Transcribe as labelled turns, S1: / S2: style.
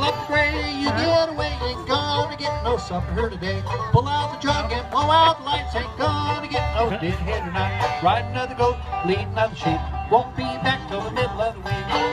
S1: up the gray, you get away, ain't gonna get no supper here today. Pull out the jug and blow out the lights, ain't gonna get no dinner here tonight. Ride another goat, lead another sheep, won't be back till the middle of the week.